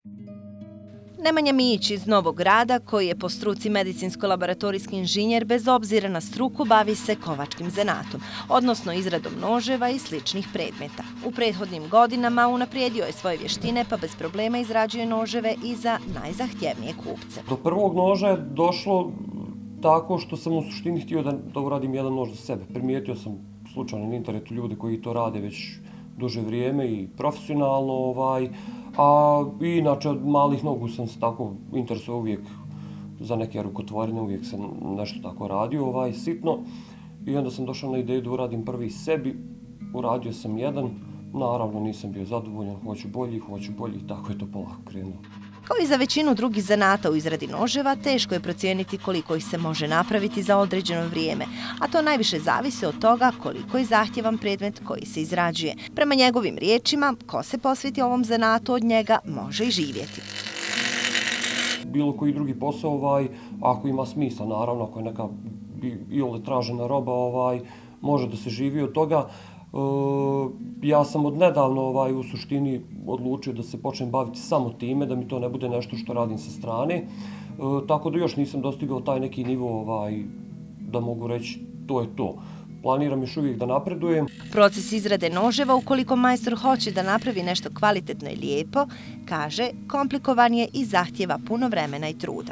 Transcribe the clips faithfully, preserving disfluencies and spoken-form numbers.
Nemanja Mijić iz Novog Grada, koji je po struci medicinsko-laboratorijski inženjer, bez obzira na struku bavi se kovačkim zanatom, odnosno izradom noževa i sličnih predmeta. U prethodnim godinama unaprijedio je svoje vještine pa bez problema izrađuje noževe i za najzahtjevnije kupce. Do prvog noža je došlo tako što sam u suštini htio da, da uradim jedan nož za sebe. Primijetio sam slučajno na internetu ljude koji to rade već duže vrijeme i profesionalno, ovaj, a inače od malih nogu sam se tako interesovao uvijek za neke rukotvorine, uvijek sam nešto tako radio, ovaj, sitno. I onda sam došao na ideju da uradim prvi sebi, uradio sam jedan, naravno nisam bio zadovoljan, hoću bolji, hoću bolji, tako je to polako krenulo. Kao i za većinu drugih zanata u izradi noževa, teško je procijeniti koliko ih se može napraviti za određeno vrijeme, a to najviše zavisi od toga koliko je zahtjevan predmet koji se izrađuje. Prema njegovim riječima, ko se posveti ovom zanatu od njega može i živjeti. Bilo koji drugi posao, ovaj, ako ima smisla, naravno, ako je neka iole tražena roba, ovaj, može da se živi od toga. E, ja sam od nedavno ovaj, u suštini odlučio da se počnem baviti samo time, da mi to ne bude nešto što radim sa strane. E, tako da još nisam dostigao taj neki nivo ovaj, da mogu reći to je to. Planiram još uvijek da napredujem. Proces izrade noževa, ukoliko majstor hoće da napravi nešto kvalitetno i lijepo, kaže, komplikovan je i zahtjeva puno vremena i truda.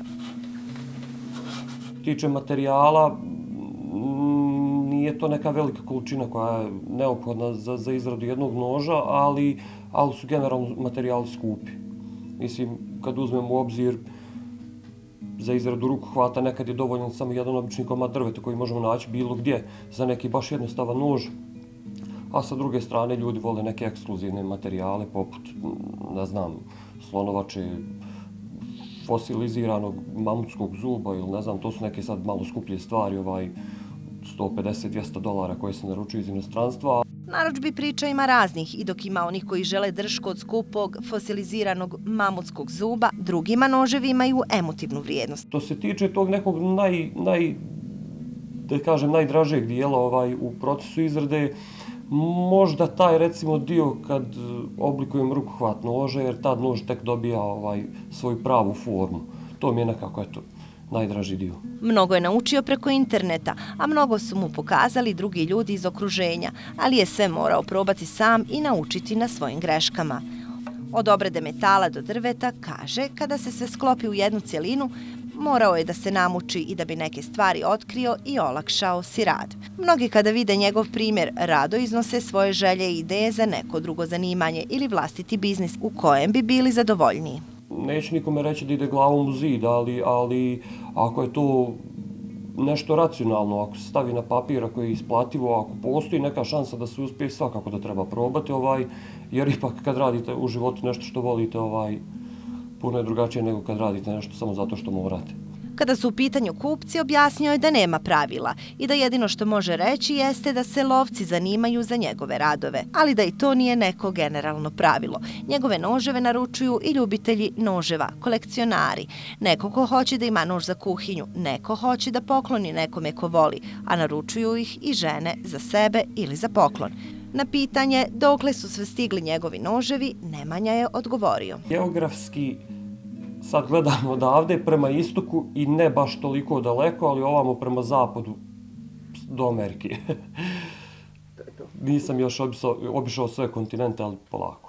Tiče materijala, nije to neka velika količina koja je neophodna za, za izradu jednog noža, ali, ali su generalno materijali skupi. Mislim, kad uzmem u obzir za izradu rukohvata, nekad je dovoljan samo jedan obični komad drveta koji možemo naći bilo gdje za neki baš jednostavan nož. A sa druge strane ljudi vole neke ekskluzivne materijale poput, ne znam, slonovače, fosiliziranog mamutskog zuba ili ne znam, to su neke sad malo skuplje stvari, ovaj, sto pedeset do dvjesto dolara koje se naručuju iz inostranstva. Narudžbi priča ima raznih i dok ima onih koji žele dršku od skupog fosiliziranog mamutskog zuba, drugima noževi imaju emotivnu vrijednost. To se tiče tog nekog naj, naj, da kažem, najdražeg dijela ovaj, u procesu izrade, možda taj recimo dio kad oblikujem rukohvat noža, jer tad nož tek dobija ovaj, svoju pravu formu. To mi je nekako eto, najdraži dio. Mnogo je naučio preko interneta, a mnogo su mu pokazali drugi ljudi iz okruženja, ali je sve morao probati sam i naučiti na svojim greškama. Od obrade metala do drveta, kaže, kada se sve sklopi u jednu cjelinu, morao je da se namuči i da bi neke stvari otkrio i olakšao si rad. Mnogi kada vide njegov primjer, rado iznose svoje želje i ideje za neko drugo zanimanje ili vlastiti biznis u kojem bi bili zadovoljniji. Neću nikome reći da ide glavom u zid, ali, ali ako je to nešto racionalno, ako se stavi na papir, ako je isplativo, ako postoji neka šansa da se uspije, svakako da treba probati, ovaj, jer ipak kad radite u životu nešto što volite, ovaj, puno je drugačije nego kad radite nešto samo zato što morate. Kada su u pitanju kupci, objasnio je da nema pravila i da jedino što može reći jeste da se lovci zanimaju za njegove radove, ali da i to nije neko generalno pravilo. Njegove noževe naručuju i ljubitelji noževa, kolekcionari. Neko ko hoće da ima nož za kuhinju, neko hoće da pokloni nekome ko voli, a naručuju ih i žene za sebe ili za poklon. Na pitanje dokle su sve stigli njegovi noževi, Nemanja je odgovorio. Geografski sad gledamo odavde prema istoku i ne baš toliko daleko, ali ovamo prema zapadu do Amerike. Nisam još obišao, obišao sve kontinente, ali polako.